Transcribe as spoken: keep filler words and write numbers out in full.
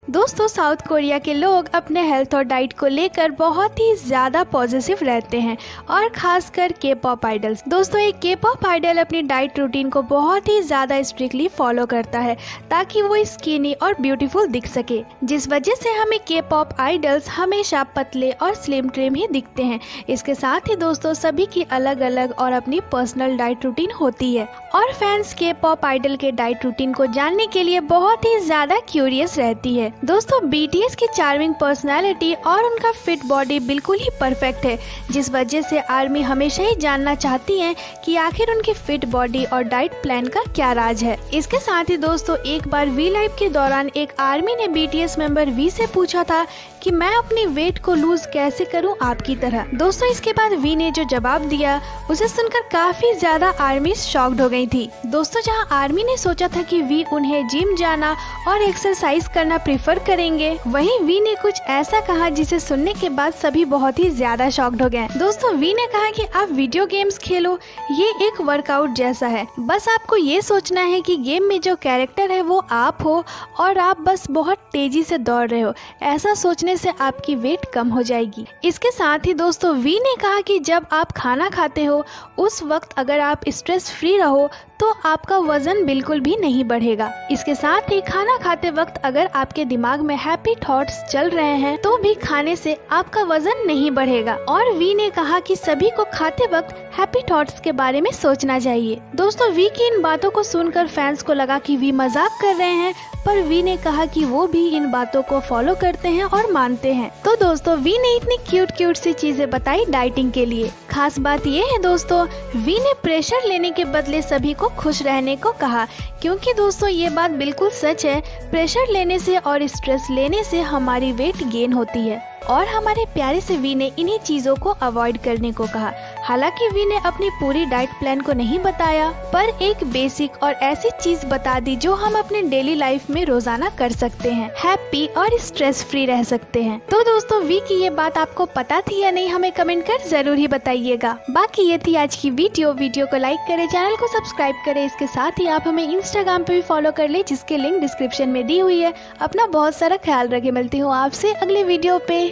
दोस्तों south Korea के लोग अपने हेल्थ और डाइट को लेकर बहुत ही ज़्यादा पॉजिटिव रहते हैं और खासकर के पॉप आइडल्स। दोस्तों एक के पॉप आइडल अपनी डाइट रूटीन को बहुत ही ज़्यादा स्ट्रिक्टली फॉलो करता है ताकि वो स्किनी और ब्यूटीफुल दिख सके, जिस वजह से हमें के पॉप आइडल्स हमेशा पतले और स्लिम ट्रिम ही दिखते हैं। इसके साथ ही दोस्तों सभी की अलग अलग और अपनी पर्सनल डाइट रूटीन होती है और फैंस के पॉप आइडल के डाइट रूटीन को जानने के लिए बहुत ही ज़्यादा क्यूरियस रहती है। दोस्तों बीटीएस की चार्मिंग पर्सनालिटी और उनका फिट बॉडी बिल्कुल ही परफेक्ट है, जिस वजह से आर्मी हमेशा ही जानना चाहती है कि आखिर उनकी फिट बॉडी और डाइट प्लान का क्या राज है। इसके साथ ही दोस्तों एक बार वी लाइव के दौरान एक आर्मी ने बीटीएस मेंबर वी से पूछा था कि मैं अपनी वेट को लूज कैसे करूं आपकी तरह। दोस्तों इसके बाद वी ने जो जवाब दिया उसे सुनकर काफी ज्यादा आर्मी शॉक्ड हो गई थी। दोस्तों जहां आर्मी ने सोचा था कि वी उन्हें जिम जाना और एक्सरसाइज करना प्रेफर करेंगे, वहीं वी ने कुछ ऐसा कहा जिसे सुनने के बाद सभी बहुत ही ज्यादा शॉक्ड हो गए। दोस्तों वी ने कहा कि आप वीडियो गेम्स खेलो, ये एक वर्कआउट जैसा है, बस आपको ये सोचना है कि गेम में जो कैरेक्टर है वो आप हो और आप बस बहुत तेजी से दौड़ रहे हो, ऐसा सोचने से आपकी वेट कम हो जाएगी। इसके साथ ही दोस्तों वी ने कहा कि जब आप खाना खाते हो उस वक्त अगर आप स्ट्रेस फ्री रहो तो आपका वजन बिल्कुल भी नहीं बढ़ेगा। इसके साथ ही खाना खाते वक्त अगर आपके दिमाग में हैप्पी थॉट्स चल रहे हैं तो भी खाने से आपका वजन नहीं बढ़ेगा। और वी ने कहा कि सभी को खाते वक्त हैप्पी थॉट्स के बारे में सोचना चाहिए। दोस्तों वी की इन बातों को सुनकर फैंस को लगा कि वी मजाक कर रहे हैं, पर वी ने कहा कि वो भी इन बातों को फॉलो करते हैं और मानते हैं। तो दोस्तों वी ने इतनी क्यूट क्यूट सी चीजें बताई डाइटिंग के लिए। खास बात ये है दोस्तों वी ने प्रेशर लेने के बदले सभी को खुश रहने को कहा, क्योंकि दोस्तों ये बात बिल्कुल सच है, प्रेशर लेने से और स्ट्रेस लेने से हमारी वेट गेन होती है। और हमारे प्यारे से वी ने इन्हीं चीजों को अवॉइड करने को कहा। हालांकि वी ने अपनी पूरी डाइट प्लान को नहीं बताया, पर एक बेसिक और ऐसी चीज बता दी जो हम अपने डेली लाइफ में रोजाना कर सकते हैं, हैप्पी और स्ट्रेस फ्री रह सकते हैं। तो दोस्तों वी की ये बात आपको पता थी या नहीं, हमें कमेंट कर जरूर ही बताइएगा। बाकी ये थी आज की वीडियो वीडियो को लाइक करें, चैनल को सब्सक्राइब करें। इसके साथ ही आप हमें इंस्टाग्राम पे भी फॉलो कर ले, जिसके लिंक डिस्क्रिप्शन में दी हुई है। अपना बहुत सारा ख्याल रखे, मिलती हूँ आपसे अगले वीडियो पे।